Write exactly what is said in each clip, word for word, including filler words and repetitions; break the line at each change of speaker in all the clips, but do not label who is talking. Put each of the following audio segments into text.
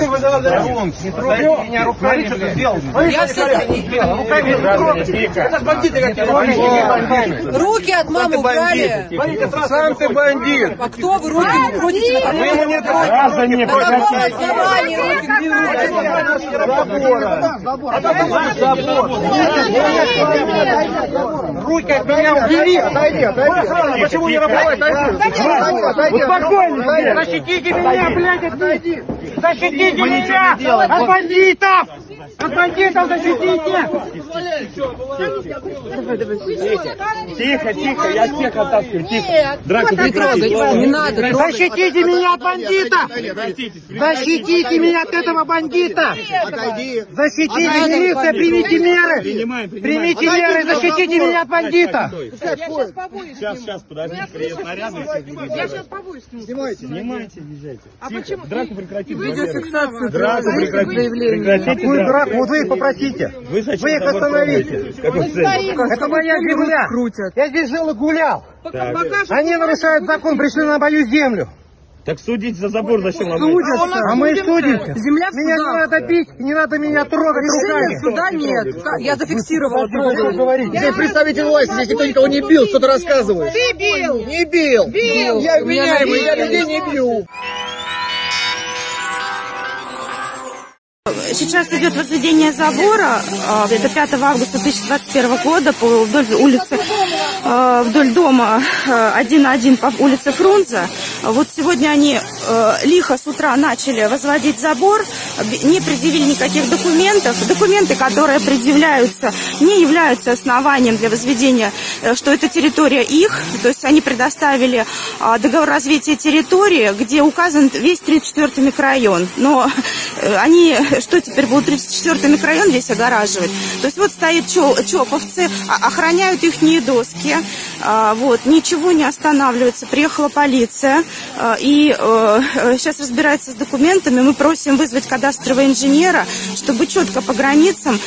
вы не трогайте меня руками, что сделал. Я что-то не сделал. Руками не трогайте. Это бандиты какие-то.
Руки от мамы убрали.
Сам ты бандит.
А кто вы руки не крутите?
Вы ему не
граждане,
руки от меня убери. Отойди, отойди. Почему не работает? Успокойся. Защитите меня, блядь, отойди. Защитите меня от бандитов. От бандитов защитите.
Тихо, тихо, я всех оттаскиваю, тихо. Драку прекратите.
Не надо.
Защитите меня от бандита. Защитите меня от этого бандита. Защитите, милиция, примите меры. Примите меры, защитите меня от бандита.
Сейчас, сейчас, подождите, приедет нарядный.
Я сейчас побоюсь с ним.
Снимайте. Снимайте, езжайте.
А почему?
Драку прекратите.
Видеофиксацию.
Драку прекратите. Прекратите
Какую
драку.
драку? Вот вы их попросите.
Вы зачем
Вы их
забор
остановите.
трогаете? С какой целью?
Это моя земля. Я здесь жил и гулял. Они нарушают закон, пришли на мою землю.
Так судите за забор, зачем ломать?
Судятся.
А мы судимся.
Земля в
Меня не
судах.
надо бить, не надо меня трогать
Решения
руками.
суда нет. Я зафиксировала.
Ты представитель власти, здесь никто никого не бил, что ты рассказываешь?
Ты бил!
Не бил.
Бил.
Я обвиняемый, я людей не бью.
Сейчас идет возведение забора, это пятого августа две тысячи двадцать первого года по вдоль улицы, вдоль дома один на один по улице Фрунзе. Вот сегодня они лихо с утра начали возводить забор, не предъявили никаких документов. Документы, которые предъявляются, не являются основанием для возведения, что это территория их. То есть они предоставили договор развития территории, где указан весь тридцать четвёртый микрорайон. Но они... Что теперь будут тридцать четвёртый микрорайон весь огораживать? То есть вот стоят чоповцы, охраняют ихние доски, вот, ничего не останавливается. Приехала полиция, и сейчас разбирается с документами. Мы просим вызвать кадастрового инженера, чтобы четко по границам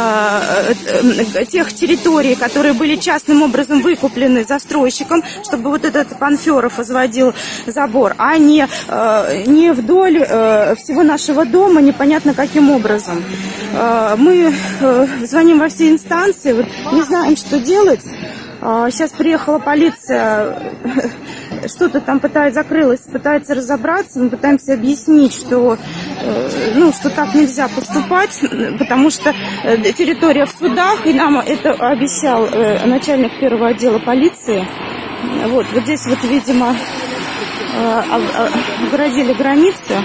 тех территорий, которые были частным образом выкуплены застройщиком, чтобы вот этот Панферов возводил забор, а не, не вдоль всего нашего дома, непонятно каким образом. Мы звоним во все инстанции, вот, не знаем, что делать. Сейчас приехала полиция, что-то там пытается, закрылась, пытается разобраться. Мы пытаемся объяснить, что, ну, что так нельзя поступать, потому что территория в судах, и нам это обещал начальник первого отдела полиции. Вот, вот здесь вот, видимо, оградили границы.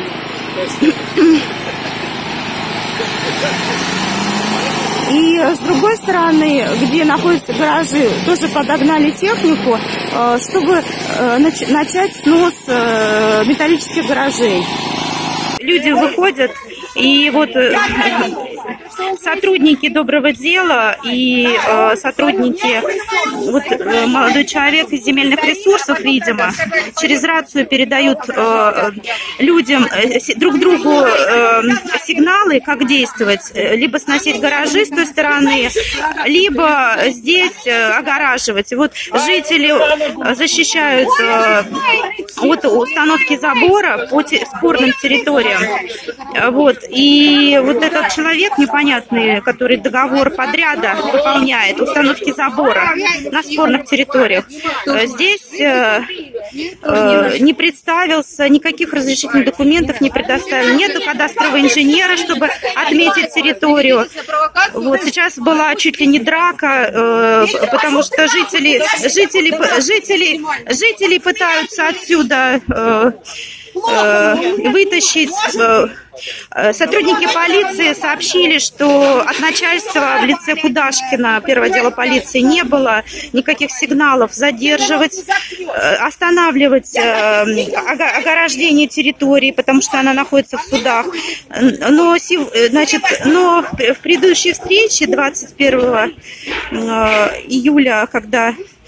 И с другой стороны, где находятся гаражи, тоже подогнали технику, чтобы начать снос металлических гаражей. Люди выходят, и вот сотрудники доброго дела и э, сотрудники, вот э, молодой человек из земельных ресурсов, видимо, через рацию передают э, людям, э, друг другу э, сигналы, как действовать, либо сносить гаражи с той стороны, либо здесь э, огораживать. Вот жители защищают э, от установки забора по те, спорным территориям. Вот. И вот этот человек непонятный, который договор подряда выполняет, установки забора на спорных территориях, здесь э, э, не представился, никаких разрешительных документов не предоставил. Нету кадастрового инженера, чтобы отметить территорию. Вот. Сейчас была чуть ли не драка, э, потому что жители, жители, жители, жители пытаются отсюда э, э, вытащить... Э, Сотрудники полиции сообщили, что от начальства в лице Кудашкина, первого отдела полиции, не было никаких сигналов задерживать, останавливать ограждение территории, потому что она находится в судах. Но, значит, но в предыдущей встрече двадцать первого июля, когда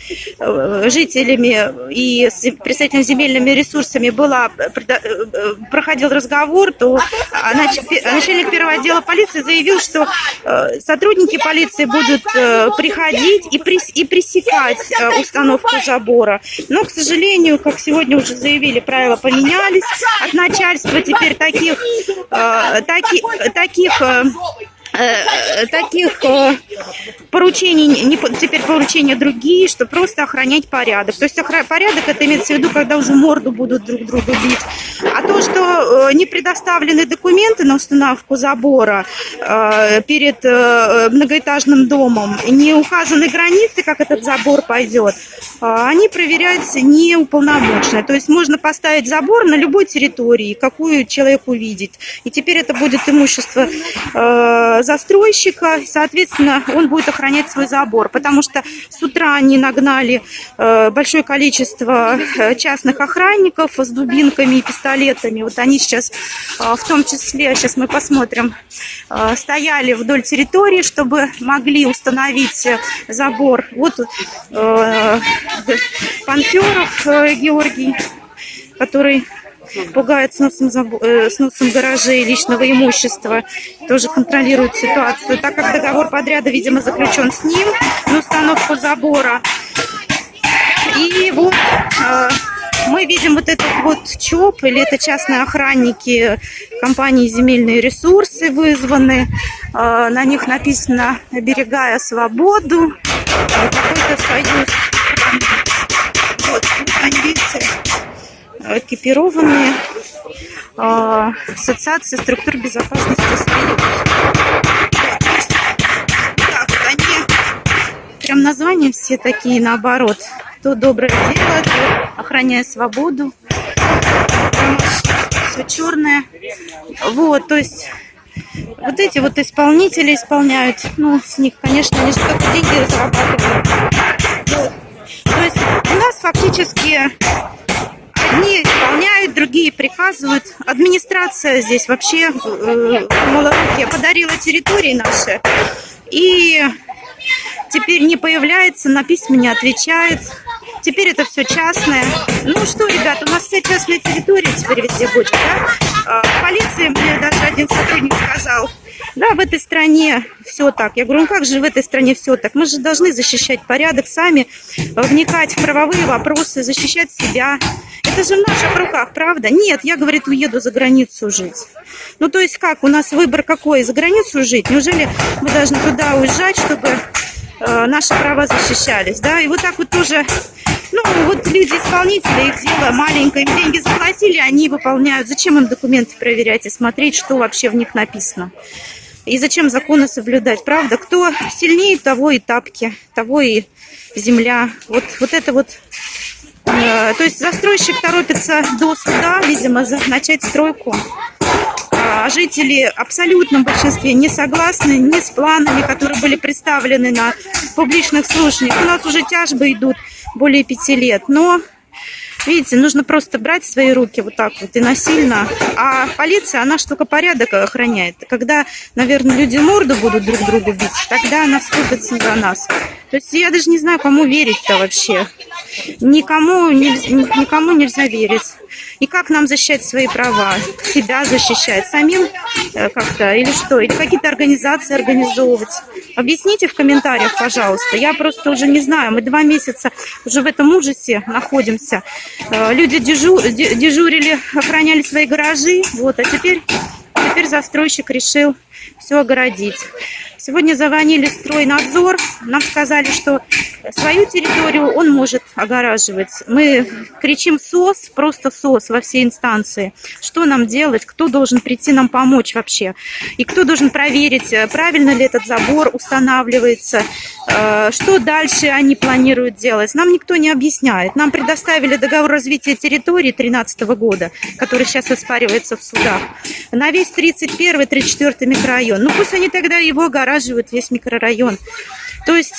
жителями и с представителями земельными ресурсами была, проходил разговор, то начальник первого отдела полиции заявил, что сотрудники полиции будут приходить и пресекать установку забора. Но, к сожалению, как сегодня уже заявили, правила поменялись. От начальства теперь таких, таки, таких таких поручений, не, теперь поручения другие, что просто охранять порядок. То есть охра... порядок, это имеется в виду, когда уже морду будут друг друга бить. А то, что не предоставлены документы на установку забора э, перед э, многоэтажным домом, не указаны границы, как этот забор пойдет, э, они проверяются неуполномоченно. То есть можно поставить забор на любой территории, какую человек увидит. И теперь это будет имущество э, застройщика, соответственно, он будет охранять свой забор, потому что с утра они нагнали э, большое количество частных охранников с дубинками и пистолетами. Вот они сейчас, э, в том числе, сейчас мы посмотрим, э, стояли вдоль территории, чтобы могли установить забор. Вот э, Панферов э, Георгий, который пугает сносом, э, сносом гаражей личного имущества, тоже контролирует ситуацию, так как договор подряда, видимо, заключен с ним на установку забора. И вот э, мы видим вот этот вот ЧОП, или это частные охранники компании «Земельные ресурсы» вызваны. Э, на них написано «Оберегая свободу». Какой-то союз. Вот, они, видите, экипированные, э, Ассоциация структур безопасности Союза. Так, вот они, прям названия все такие наоборот. То доброе дело, то охраняя свободу. Все черное. Вот, то есть вот эти вот исполнители исполняют. Ну, с них, конечно, они же только деньги зарабатывают. Вот. То есть у нас фактически одни исполняют, другие приказывают. Администрация здесь вообще э, малорукие подарила территории наши. И теперь не появляется, на письма не отвечает. Теперь это все частное. Ну что, ребята, у нас все частные территории теперь везде будет, да? В полиции мне даже один сотрудник сказал, да, в этой стране все так. Я говорю, ну как же в этой стране все так? Мы же должны защищать порядок сами, вникать в правовые вопросы, защищать себя. Это же в наших руках, правда? Нет, я, говорит, уеду за границу жить. Ну, то есть как? У нас выбор какой? За границу жить? Неужели мы должны туда уезжать, чтобы э, наши права защищались? Да? И вот так вот тоже, ну, вот люди-исполнители, их дело маленькое, им деньги заплатили, они выполняют. Зачем им документы проверять и смотреть, что вообще в них написано? И зачем законы соблюдать? Правда? Кто сильнее, того и тапки, того и земля. Вот, вот это вот... То есть застройщик торопится до суда, видимо, начать стройку. А жители в абсолютном большинстве не согласны ни с планами, которые были представлены на публичных слушаниях. У нас уже тяжбы идут более пяти лет. Но, видите, нужно просто брать в свои руки вот так вот и насильно. А полиция, она ж только порядок охраняет. Когда, наверное, люди морду будут друг другу бить, тогда она вступится за нас. То есть я даже не знаю, кому верить-то вообще. Никому, никому нельзя верить. И как нам защищать свои права? Себя защищать? Самим как-то? Или что? Или какие-то организации организовывать? Объясните в комментариях, пожалуйста. Я просто уже не знаю. Мы два месяца уже в этом ужасе находимся. Люди дежу, дежурили, охраняли свои гаражи. Вот, а теперь, теперь застройщик решил все огородить. Сегодня звонили в стройнадзор, нам сказали, что свою территорию он может огораживать. Мы кричим СОС, просто СОС во все инстанции. Что нам делать? Кто должен прийти нам помочь вообще? И кто должен проверить, правильно ли этот забор устанавливается? Что дальше они планируют делать? Нам никто не объясняет. Нам предоставили договор развития территории две тысячи тринадцатого года, который сейчас оспаривается в судах, на весь тридцать первый — тридцать четвёртый микрорайон. Ну пусть они тогда его огораживают, весь микрорайон. То есть...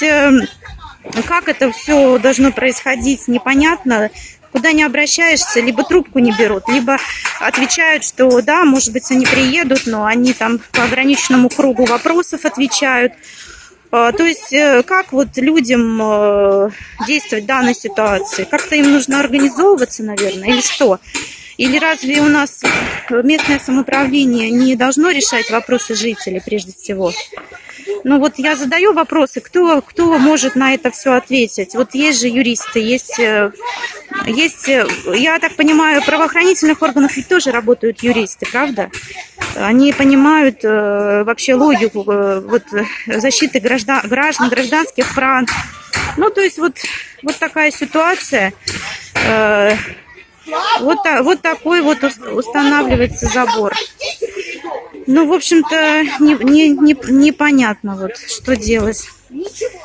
Как это все должно происходить, непонятно. Куда не обращаешься, либо трубку не берут, либо отвечают, что да, может быть, они приедут, но они там по ограниченному кругу вопросов отвечают. А, То есть, э, как вот людям э, действовать в данной ситуации? Как-то им нужно организовываться, наверное, или что? Или разве у нас местное самоуправление не должно решать вопросы жителей прежде всего? Ну вот я задаю вопросы, кто, кто может на это все ответить? Вот есть же юристы, есть, э, есть, э, я так понимаю, в правоохранительных органах ведь тоже работают юристы, правда? Они понимают э, вообще логику э, вот, защиты граждан, граждан, гражданских прав. Ну, то есть вот, вот такая ситуация. Э, вот, та- вот такой вот ус- устанавливается забор. Ну, в общем-то, не, не, не, непонятно, вот, что делать.